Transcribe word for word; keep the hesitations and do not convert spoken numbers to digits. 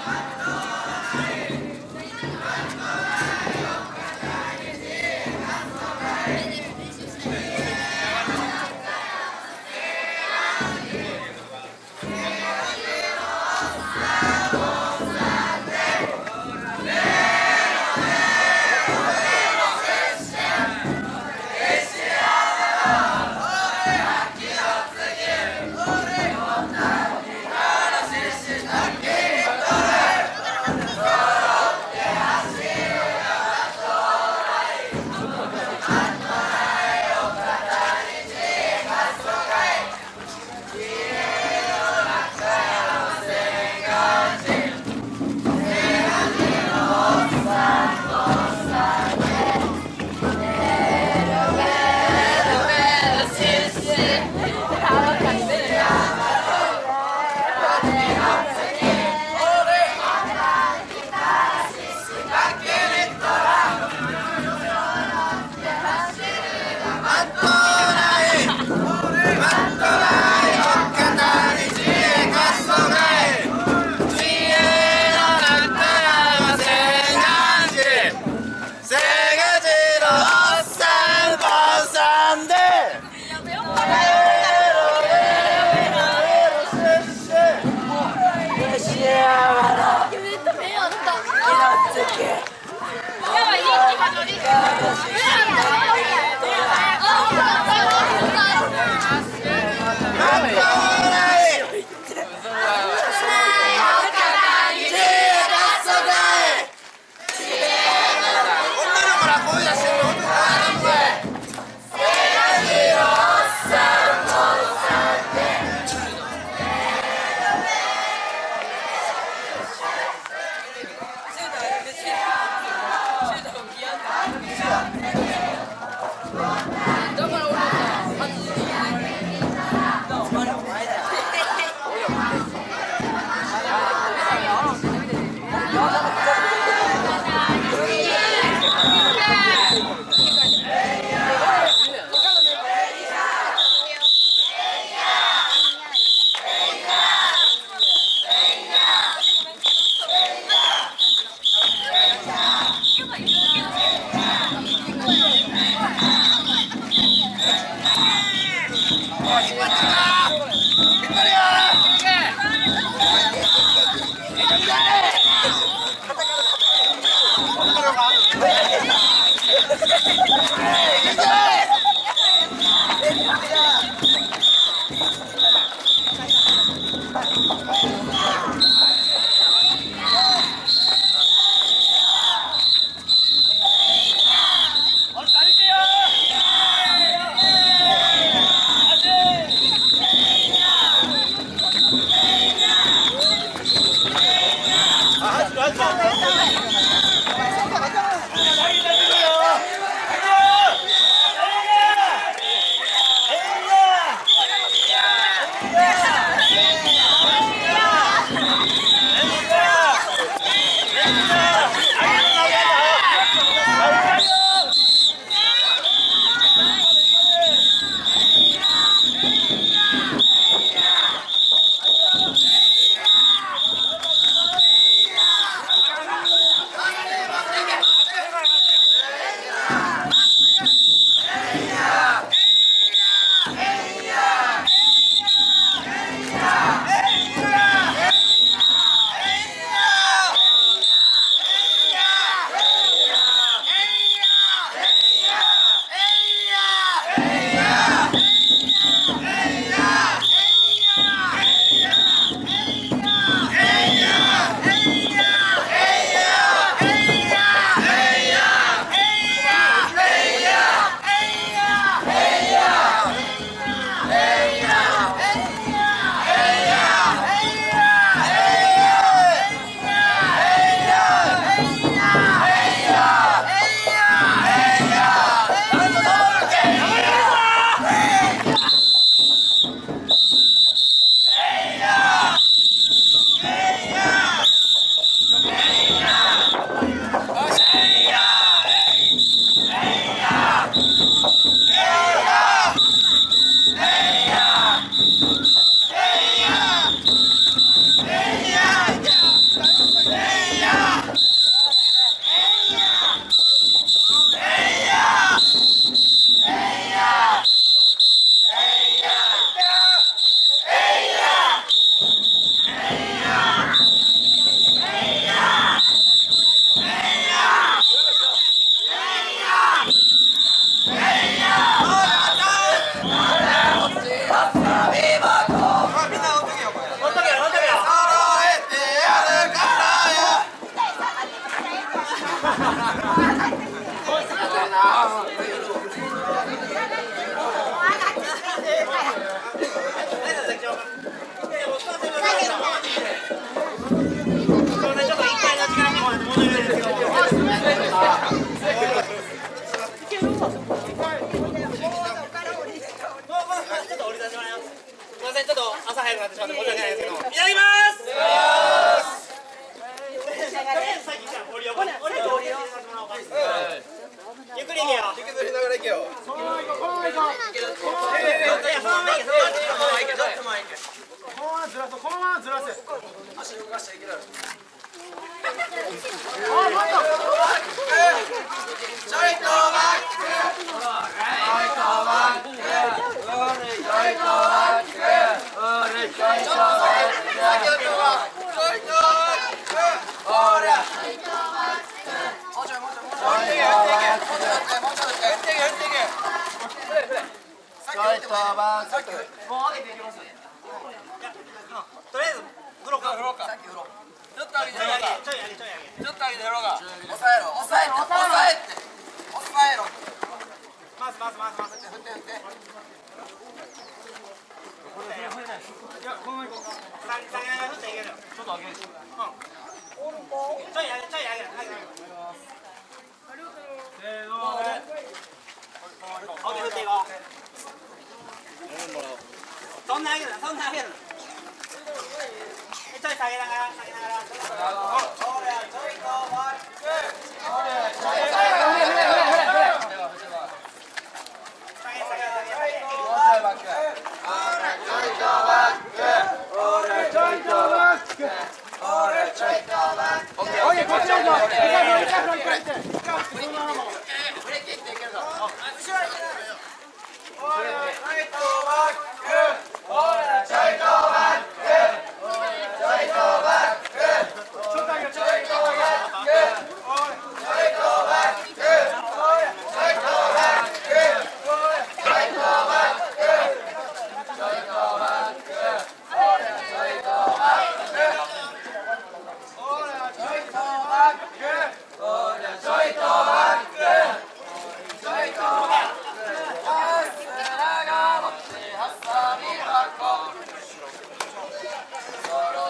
えいやゆっくり行けよ。引きずりながら行けよ。そのまま行こう。このまま行こう。そのまま行け。そのまま行け。そのまま行け。このままずらす。このままずらす。足動かしていける。あ、待った。ちょいとバック。ちょいとバック。ちょいとバック。ちょいとバック。ほら。ちょいとバック。もう上げていきます。とりあえず振ろうか。振ろうか。さっき振ろう。ちょっと上げて振ろうか。ちょい上げちょい上げ。ちょっと上げて振ろうか。抑えろ。抑えろ。抑えて。抑えろ。回す回す回す回す。振って振って。いやこのまま行こう。下げながら振っていけるよ。ちょっと上げる。うん。ちょい上げちょい上げ。はいはい。せーの。オッケー振っていこう。そんな上げるな、そんな上げるな。ちょい下げながら、下げながら。それちょいとバック。それちょいとバック。下げ下げ下げ。ちょいとバック。ちょいとバック。俺ちょいとバック。俺ちょいとバック。オッケー、こっちだぞ。ブレーキっていけるぞ。後ろへ。俺ちょいとバック。俺ちょいとバック。ちょいとバック。ちょっと上げちょいとバック。俺ちょいとバック。俺ちょいとバック。俺ちょいとバック。ちょいとバック。俺ちょいとバック。俺ちょいとバック。俺ちょいとバック。ちょいとバック。そろ